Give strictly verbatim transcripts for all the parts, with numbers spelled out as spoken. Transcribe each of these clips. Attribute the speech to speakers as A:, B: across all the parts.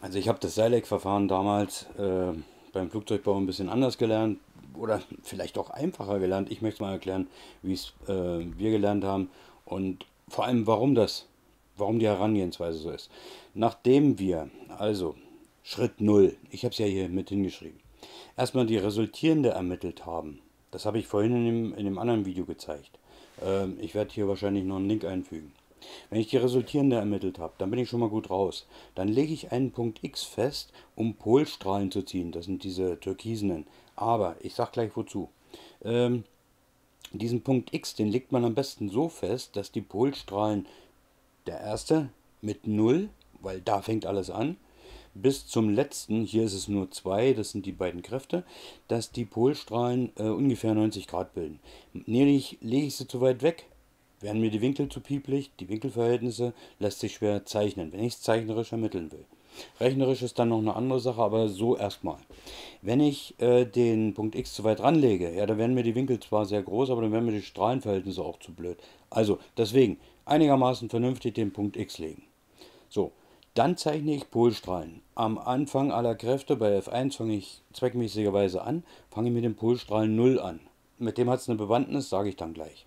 A: Also ich habe das Seilleck-Verfahren damals äh, beim Flugzeugbau ein bisschen anders gelernt oder vielleicht auch einfacher gelernt. Ich möchte mal erklären, wie es äh, wir gelernt haben und vor allem warum das, warum die Herangehensweise so ist. Nachdem wir, also Schritt null, ich habe es ja hier mit hingeschrieben, erstmal die Resultierende ermittelt haben. Das habe ich vorhin in dem, in dem anderen Video gezeigt. Ähm, ich werde hier wahrscheinlich noch einen Link einfügen. Wenn ich die Resultierende ermittelt habe, dann bin ich schon mal gut raus. Dann lege ich einen Punkt X fest, um Polstrahlen zu ziehen. Das sind diese türkisenen. Aber ich sage gleich wozu. Ähm, diesen Punkt X, den legt man am besten so fest, dass die Polstrahlen, der erste mit null, weil da fängt alles an, bis zum letzten, hier ist es nur zwei, das sind die beiden Kräfte, dass die Polstrahlen äh, ungefähr neunzig Grad bilden. Lege ich, lege ich sie zu weit weg, werden mir die Winkel zu pieplig, die Winkelverhältnisse lässt sich schwer zeichnen, wenn ich es zeichnerisch ermitteln will. Rechnerisch ist dann noch eine andere Sache, aber so erstmal. Wenn ich äh, den Punkt X zu weit ranlege, ja, dann werden mir die Winkel zwar sehr groß, aber dann werden mir die Strahlenverhältnisse auch zu blöd. Also deswegen einigermaßen vernünftig den Punkt X legen. So, dann zeichne ich Polstrahlen. Am Anfang aller Kräfte, bei F eins fange ich zweckmäßigerweise an, fange ich mit dem Polstrahlen null an. Mit dem hat es eine Bewandtnis, sage ich dann gleich.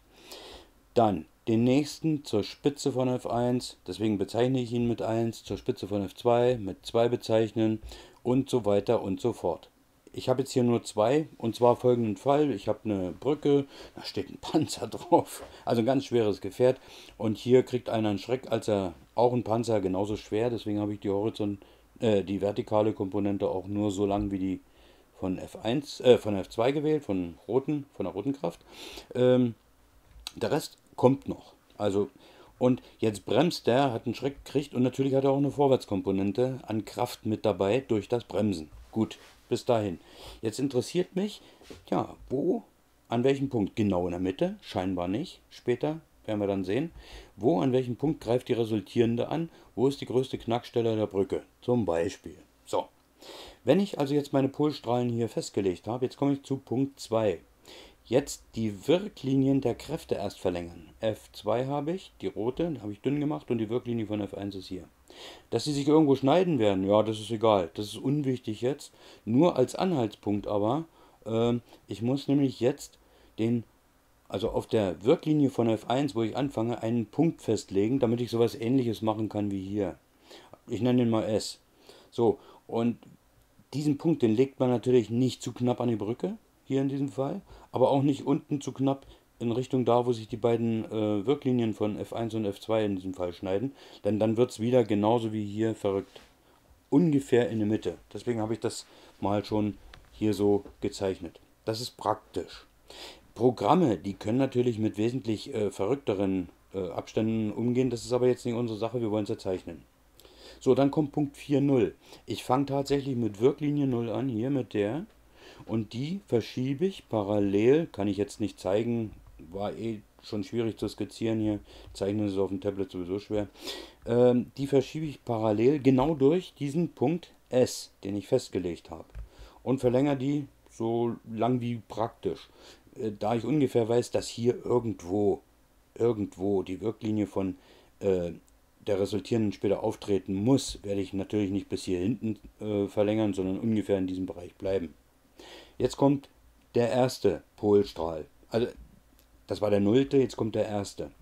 A: Dann den nächsten zur Spitze von F eins, deswegen bezeichne ich ihn mit eins, zur Spitze von F zwei mit zwei bezeichnen und so weiter und so fort. Ich habe jetzt hier nur zwei, und zwar folgenden Fall. Ich habe eine Brücke, da steht ein Panzer drauf, also ein ganz schweres Gefährt. Und hier kriegt einer einen Schreck, als er auch ein Panzer genauso schwer, deswegen habe ich die Horizont, äh, die vertikale Komponente auch nur so lang wie die von F eins, äh, von F zwei gewählt, von roten, von der roten Kraft. Ähm, der Rest kommt noch. Also, und jetzt bremst der, hat einen Schreck gekriegt und natürlich hat er auch eine Vorwärtskomponente an Kraft mit dabei durch das Bremsen. Gut, bis dahin. Jetzt interessiert mich, ja, wo, an welchem Punkt? Genau in der Mitte, scheinbar nicht. Später werden wir dann sehen. Wo, an welchem Punkt greift die resultierende an? Wo ist die größte Knackstelle der Brücke? Zum Beispiel. So. Wenn ich also jetzt meine Polstrahlen hier festgelegt habe, jetzt komme ich zu Punkt zwei. Jetzt die Wirklinien der Kräfte erst verlängern. F zwei habe ich, die rote, habe ich dünn gemacht und die Wirklinie von F eins ist hier. Dass sie sich irgendwo schneiden werden, ja, das ist egal. Das ist unwichtig jetzt. Nur als Anhaltspunkt aber, äh, ich muss nämlich jetzt den, also auf der Wirklinie von F eins, wo ich anfange, einen Punkt festlegen, damit ich sowas ähnliches machen kann wie hier. Ich nenne den mal S. So, und diesen Punkt, den legt man natürlich nicht zu knapp an die Brücke, hier in diesem Fall, aber auch nicht unten zu knapp in Richtung da, wo sich die beiden äh, Wirklinien von F eins und F zwei in diesem Fall schneiden, denn dann wird es wieder genauso wie hier verrückt. Ungefähr in der Mitte. Deswegen habe ich das mal schon hier so gezeichnet. Das ist praktisch. Programme, die können natürlich mit wesentlich äh, verrückteren äh, Abständen umgehen, das ist aber jetzt nicht unsere Sache, wir wollen es ja zeichnen. So, dann kommt Punkt vier Punkt null. Ich fange tatsächlich mit Wirklinie null an, hier mit der. Und die verschiebe ich parallel, kann ich jetzt nicht zeigen, war eh schon schwierig zu skizzieren hier, zeichnen ist auf dem Tablet sowieso schwer. Ähm, die verschiebe ich parallel genau durch diesen Punkt S, den ich festgelegt habe. Und verlängere die so lang wie praktisch. Äh, da ich ungefähr weiß, dass hier irgendwo, irgendwo die Wirklinie von äh, der resultierenden später auftreten muss, werde ich natürlich nicht bis hier hinten äh, verlängern, sondern ungefähr in diesem Bereich bleiben. Jetzt kommt der erste Polstrahl. Also, das war der nullte, jetzt kommt der erste.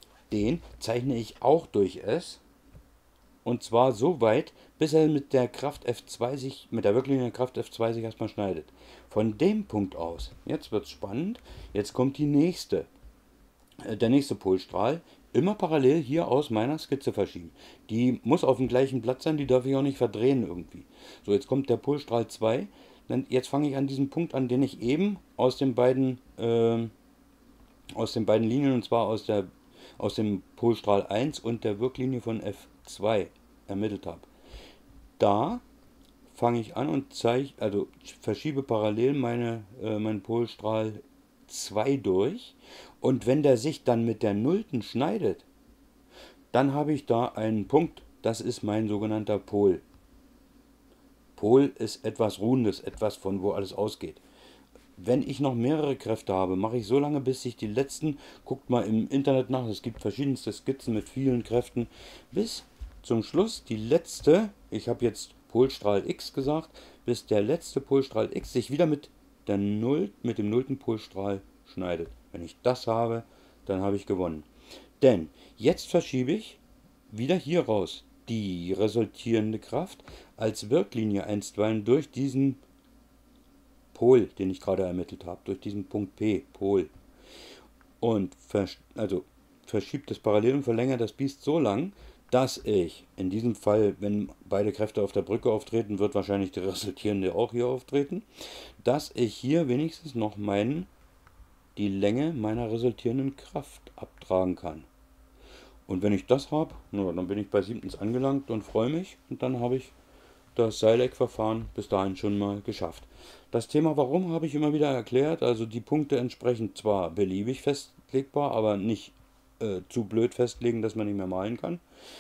A: Den zeichne ich auch durch S. Und zwar so weit, bis er mit der Kraft F zwei sich, mit der wirklichen Kraft F zwei sich erstmal schneidet. Von dem Punkt aus, jetzt wird es spannend, jetzt kommt die nächste, äh, der nächste Polstrahl, immer parallel hier aus meiner Skizze verschieben. Die muss auf dem gleichen Platz sein, die darf ich auch nicht verdrehen irgendwie. So, jetzt kommt der Polstrahl zwei. Jetzt fange ich an diesem Punkt an, den ich eben aus den beiden, äh, aus den beiden Linien, und zwar aus, der, aus dem Polstrahl eins und der Wirklinie von F zwei ermittelt habe. Da fange ich an und zeige, also verschiebe parallel meine, äh, meinen Polstrahl zwei durch. Und wenn der sich dann mit der Nullten schneidet, dann habe ich da einen Punkt, das ist mein sogenannter Pol. Pol ist etwas Ruhendes, etwas von wo alles ausgeht. Wenn ich noch mehrere Kräfte habe, mache ich so lange, bis sich die letzten, guckt mal im Internet nach, es gibt verschiedenste Skizzen mit vielen Kräften, bis zum Schluss die letzte, ich habe jetzt Polstrahl X gesagt, bis der letzte Polstrahl X sich wieder mit, der Null, mit dem nullten Polstrahl schneidet. Wenn ich das habe, dann habe ich gewonnen. Denn jetzt verschiebe ich wieder hier raus die resultierende Kraft als Wirklinie einstweilen durch diesen Pol, den ich gerade ermittelt habe, durch diesen Punkt P, Pol. Und vers also verschiebt das parallel und verlängert das Biest so lang, dass ich in diesem Fall, wenn beide Kräfte auf der Brücke auftreten, wird wahrscheinlich die resultierende auch hier auftreten, dass ich hier wenigstens noch meinen, die Länge meiner resultierenden Kraft abtragen kann. Und wenn ich das habe, dann bin ich bei siebtens angelangt und freue mich und dann habe ich das Seileck-Verfahren bis dahin schon mal geschafft. Das Thema Warum habe ich immer wieder erklärt, also die Punkte entsprechend zwar beliebig festlegbar, aber nicht äh, zu blöd festlegen, dass man nicht mehr malen kann.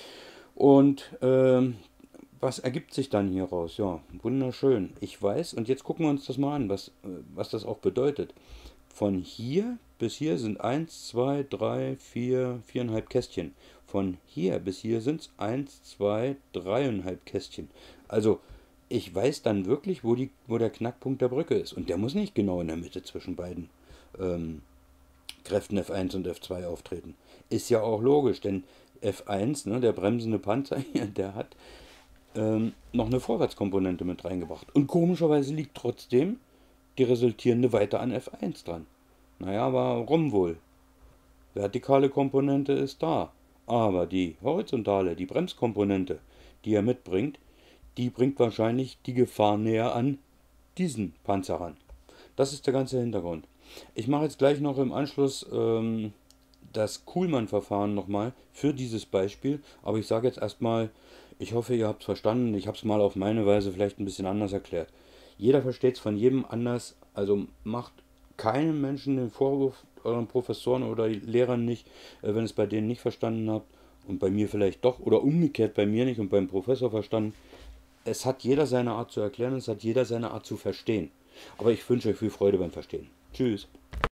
A: Und äh, was ergibt sich dann hieraus? Ja, wunderschön. Ich weiß, und jetzt gucken wir uns das mal an, was, äh, was das auch bedeutet. Von hier bis hier sind eins, zwei, drei, vier, viereinhalb Kästchen. Von hier bis hier sind es eins, zwei, dreieinhalb Kästchen. Also ich weiß dann wirklich, wo, die, wo der Knackpunkt der Brücke ist. Und der muss nicht genau in der Mitte zwischen beiden ähm, Kräften F eins und F zwei auftreten. Ist ja auch logisch, denn F eins, ne, der bremsende Panzer hier, der hat ähm, noch eine Vorwärtskomponente mit reingebracht. Und komischerweise liegt trotzdem die resultierende weiter an F eins dran. Naja, warum wohl? Vertikale Komponente ist da, aber die horizontale, die Bremskomponente, die er mitbringt, die bringt wahrscheinlich die Gefahr näher an diesen Panzer ran. Das ist der ganze Hintergrund. Ich mache jetzt gleich noch im Anschluss ähm, das Kuhlmann-Verfahren nochmal für dieses Beispiel, aber ich sage jetzt erstmal, ich hoffe, ihr habt es verstanden. Ich habe es mal auf meine Weise vielleicht ein bisschen anders erklärt. Jeder versteht es von jedem anders, also macht keinem Menschen den Vorwurf, euren Professoren oder Lehrern nicht, äh, wenn es bei denen nicht verstanden habt und bei mir vielleicht doch oder umgekehrt bei mir nicht und beim Professor verstanden. Es hat jeder seine Art zu erklären, es hat jeder seine Art zu verstehen. Aber ich wünsche euch viel Freude beim Verstehen. Tschüss.